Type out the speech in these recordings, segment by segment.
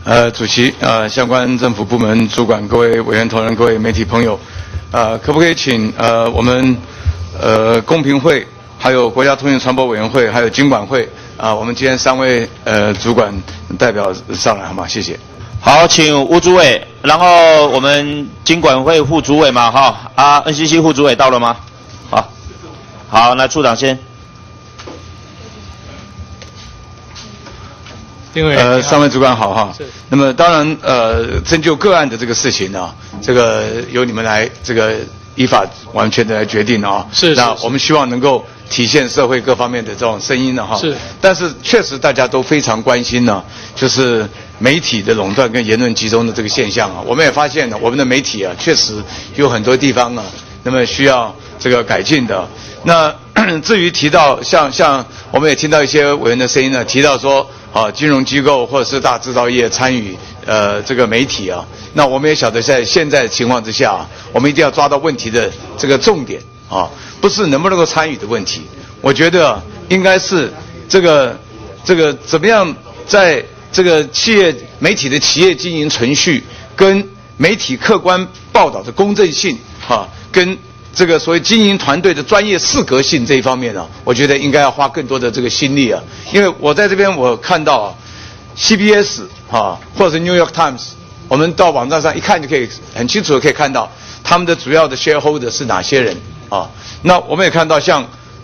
主席相关政府部门主管、各位委员同仁、各位媒体朋友，可不可以请我们公平会、还有国家通讯传播委员会、还有经管会我们今天3位主管代表上来好吗？谢谢。 好，请吴主委，然后我们经管会副主委嘛，哈NCC 副主委到了吗？好，那处长先。 因为3位主管好哈。那么当然针就个案的这个事情呢，这个由你们来这个依法完全的来决定啊。是。那我们希望能够体现社会各方面的这种声音呢哈。是。但是确实大家都非常关心呢，就是媒体的垄断跟言论集中的这个现象啊。我们也发现呢，我们的媒体确实有很多地方呢，那么需要这个改进的。那至于提到像我们也听到一些委员的声音呢，提到说金融机构或者是大制造业参与这个媒体啊，那我们也晓得在现在的情况之下我们一定要抓到问题的这个重点不是能不能够参与的问题，我觉得应该是这个怎么样在这个媒体的企业经营程序跟媒体客观报道的公正性跟这个所谓经营团队的专业适格性这一方面我觉得应该要花更多的这个心力因为我在这边我看到CBS 或者是 New York Times， 我们到网站上一看就可以很清楚的可以看到他们的主要的 shareholder 是哪些人那我们也看到像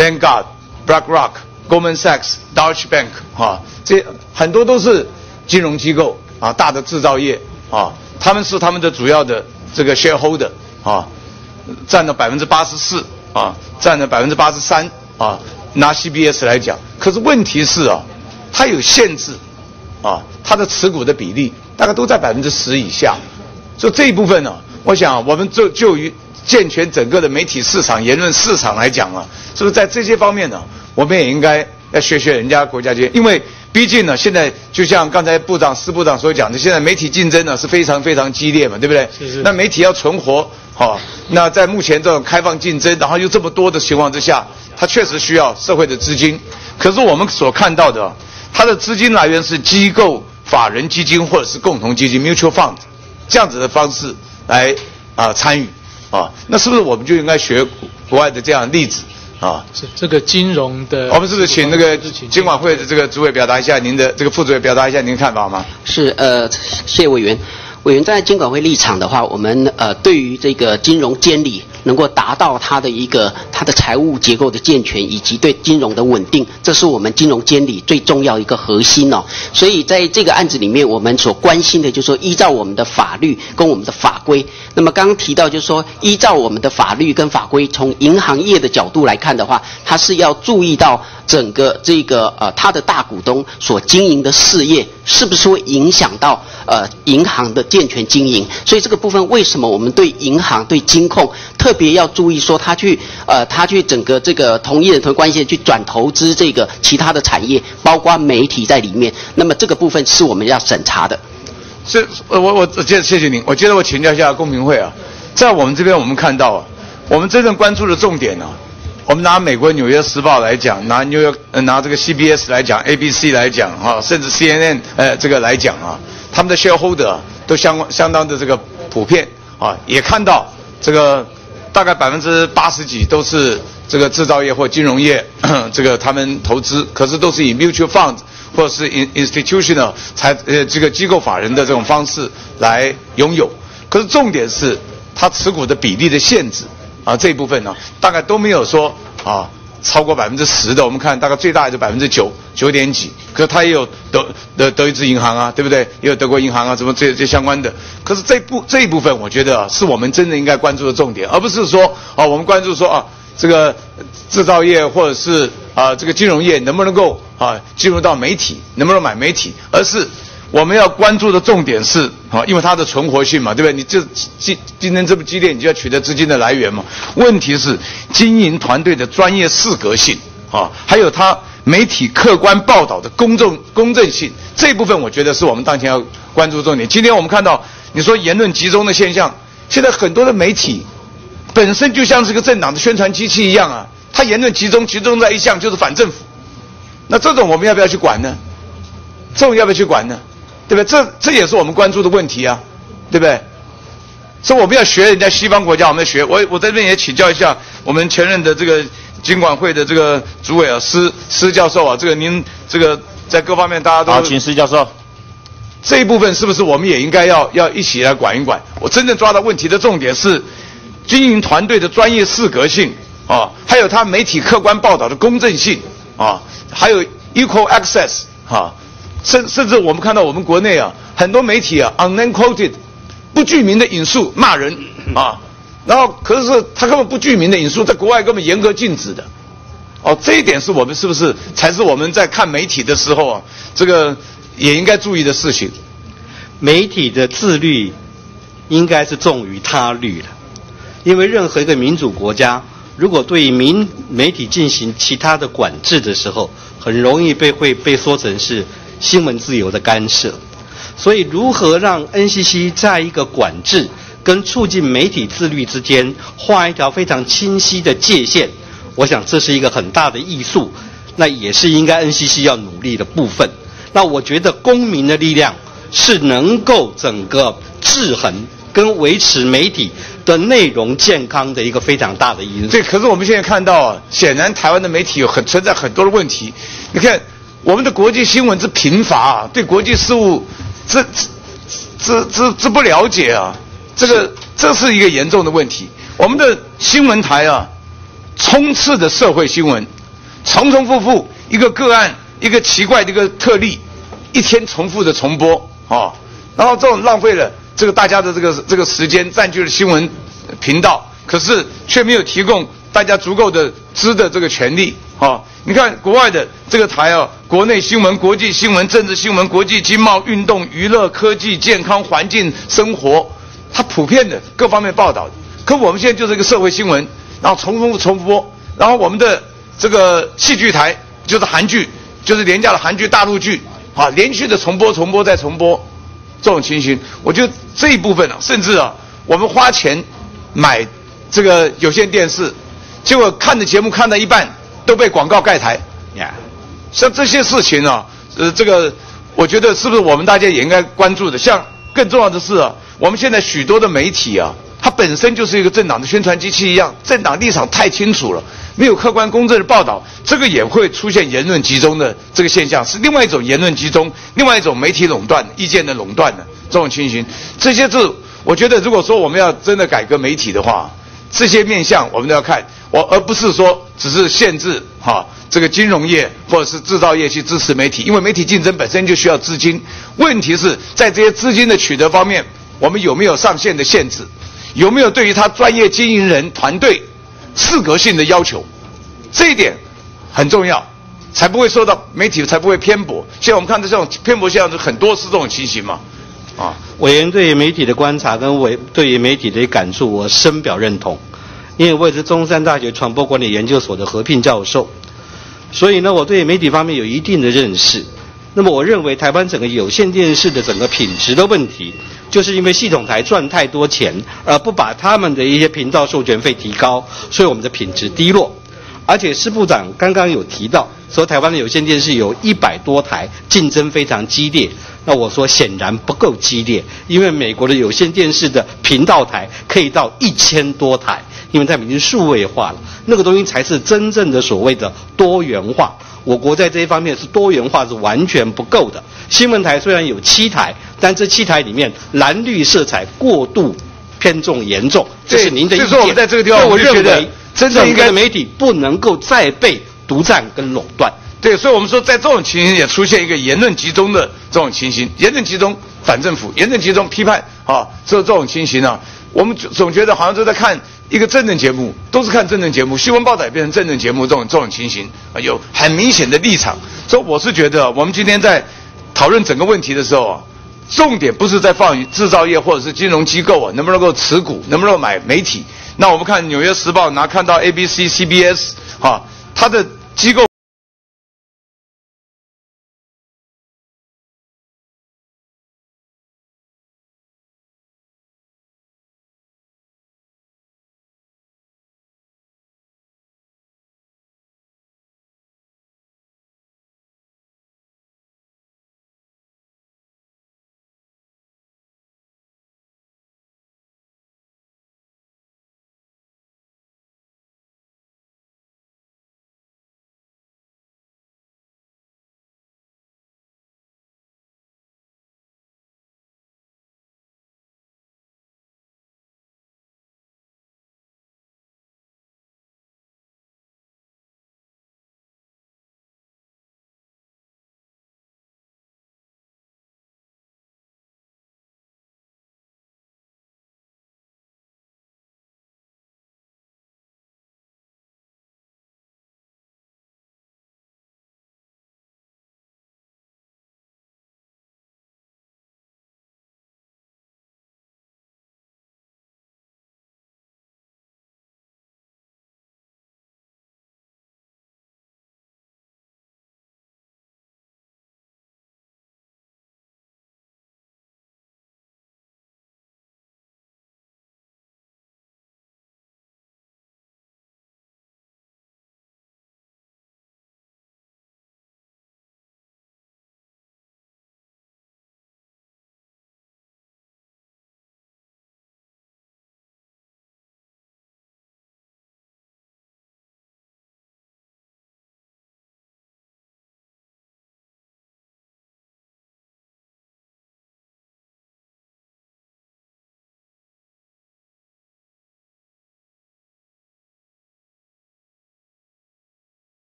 Vanguard、BlackRock、Goldman Sachs、Deutsche Bank 这很多都是金融机构大的制造业他们是他们的主要的这个 shareholder占了84%占了83%拿 CBS 来讲，可是问题是它有限制它的持股的比例大概都在10%以下，所以这一部分我想我们就于健全整个的媒体市场、言论市场来讲是不是在这些方面我们也应该要学人家国家间，因为毕竟现在就像刚才司部长所讲的，现在媒体竞争是非常非常激烈嘛，对不对？是。那媒体要存活那在目前这种开放竞争，然后又这么多的情况之下，它确实需要社会的资金。可是我们所看到的，它的资金来源是机构、法人基金或者是共同基金 （mutual fund） 这样子的方式来参与那是不是我们就应该学国外的这样的例子是这个金融的。 我们是不是请那个经管会的这个主委表达一下您的这个副主委表达一下您的看法吗？ 是谢谢委员。委员在经管会立场的话，我们对于这个金融监理能够达到它的财务结构的健全，以及对金融的稳定，这是我们金融监理最重要一个核心所以在这个案子里面，我们所关心的就是说，依照我们的法律跟我们的法规。那么刚刚提到就是说，依照我们的法律跟法规，从银行业的角度来看的话，它是要注意到整个这个他的大股东所经营的事业是不是会影响到银行的健全经营。所以这个部分为什么我们对银行对金控特别要注意说他去整个这个同一人同关系去转投资这个其他的产业，包括媒体在里面，那么这个部分是我们要审查的。 是我接着谢谢您，我接着我请教一下公平会在我们这边我们看到我们真正关注的重点我们拿美国《纽约时报》来讲，拿这个 CBS 来讲 ，ABC 来讲甚至 CNN 这个来讲他们的 shareholder 都相当的这个普遍也看到这个大概80%几都是这个制造业或金融业这个他们投资，可是都是以 mutual fund 或者是 institutional 这个机构法人的这种方式来拥有。可是重点是它持股的比例的限制这一部分大概都没有说超过10%的，我们看大概最大也就9点几，可是它也有德意志银行对不对？也有德国银行什么这相关的。可是这一部分我觉得是我们真的应该关注的重点，而不是说我们关注说这个制造业或者是这个金融业能不能够进入到媒体，能不能买媒体，而是我们要关注的重点是因为它的存活性嘛，对不对？你这竞争这么激烈，你就要取得资金的来源嘛。问题是经营团队的专业适格性还有它媒体客观报道的公正性，这一部分我觉得是我们当前要关注重点。今天我们看到你说言论集中的现象，现在很多的媒体本身就像是个政党的宣传机器一样它言论集中在一项就是反政府，那这种我们要不要去管呢？这种要不要去管呢？ 对不对？这也是我们关注的问题啊，对不对？所以我们要学人家西方国家，我们要学。我在这边也请教一下我们前任的这个金管会的这个主委啊，施教授啊，这个您这个在各方面大家都好，请施教授。 这一部分是不是我们也应该要一起来管一管？我真正抓到问题的重点是经营团队的专业适格性啊，还有他媒体客观报道的公正性啊，还有 equal access 啊，甚至我们看到我们国内啊很多媒体啊 unquoted 不具名的引述骂人啊，然后可是他根本不具名的引述，在国外根本严格禁止的。哦，这一点是我们是不是才是我们在看媒体的时候啊，这个也应该注意的事情。 媒体的自律应该是重于他律的，因为任何一个民主国家，如果对媒体进行其他的管制的时候，很容易会被说成是新闻自由的干涉。所以，如何让 NCC 在一个管制跟促进媒体自律之间画一条非常清晰的界限，我想这是一个很大的艺术，那也是应该 NCC 要努力的部分。那我觉得公民的力量是能够整个制衡跟维持媒体的内容健康的一个非常大的因素。 对，可是我们现在看到啊，显然台湾的媒体存在很多的问题。你看我们的国际新闻之贫乏啊，对国际事务这不了解啊，这是一个严重的问题。我们的新闻台啊，充斥的社会新闻，重复一个个案，一个奇怪的一个特例，一天重复的重播啊，然后这种浪费了这个大家的这个时间，占据了新闻频道，可是却没有提供大家足够的的这个权利啊。你看国外的这个台啊，国内新闻、国际新闻、政治新闻、国际经贸、运动、娱乐、科技、健康、环境、生活，它普遍的各方面报道。可我们现在就是一个社会新闻，然后重播，然后我们的这个戏剧台就是韩剧，就是廉价的韩剧、大陆剧啊，连续的重播再重播，这种情形，我觉得这一部分啊，甚至啊，我们花钱买这个有线电视，结果看的节目看到一半都被广告盖台呀，像这些事情啊，这个我觉得是不是我们大家也应该关注的？像更重要的是啊，我们现在许多的媒体啊，它本身就是一个政党的宣传机器一样，政党立场太清楚了，没有客观公正的报道，这个也会出现言论集中的这个现象，是另外一种言论集中，另外一种媒体垄断、意见的垄断的这种情形。这些是我觉得，如果说我们要真的改革媒体的话，这些面向我们都要看，而不是说只是限制这个金融业或者是制造业去支持媒体，因为媒体竞争本身就需要资金。问题是在这些资金的取得方面，我们有没有上限的限制？有没有对于他专业经营人团队适格性的要求？这一点很重要，才不会受到媒体才不会偏颇。现在我们看到这种偏颇现象很多是这种情形嘛。 委员对于媒体的观察跟对于媒体的感触，我深表认同。因为我也是中山大学传播管理研究所的合聘教授，所以呢，我对媒体方面有一定的认识。那么我认为台湾整个有线电视的整个品质的问题，就是因为系统台赚太多钱，而不把他们的一些频道授权费提高，所以我们的品质低落。而且施部长刚刚有提到说台湾的有线电视有100多台，竞争非常激烈。那我说显然不够激烈，因为美国的有线电视的频道台可以到1000多台，因为他们已经数位化了，那个东西才是真正的所谓的多元化。我国在这一方面是多元化是完全不够的。新闻台虽然有7台，但这7台里面蓝绿色彩过度偏重严重，这是您的意见。 所以说我们在这个地方， 我认为真正应该的媒体不能够再被独占跟垄断。 对，所以我们说在这种情形也出现一个言论集中的这种情形，言论集中反政府，言论集中批判这种情形啊，我们总觉得好像都在看一个政治节目，都是看政治节目，新闻报道也变成政治节目这种情形有很明显的立场。所以我是觉得我们今天在讨论整个问题的时候啊，重点不是在放于制造业或者是金融机构能不能够持股，能不能够买媒体。那我们看《纽约时报》看到 ABC、CBS 它的机构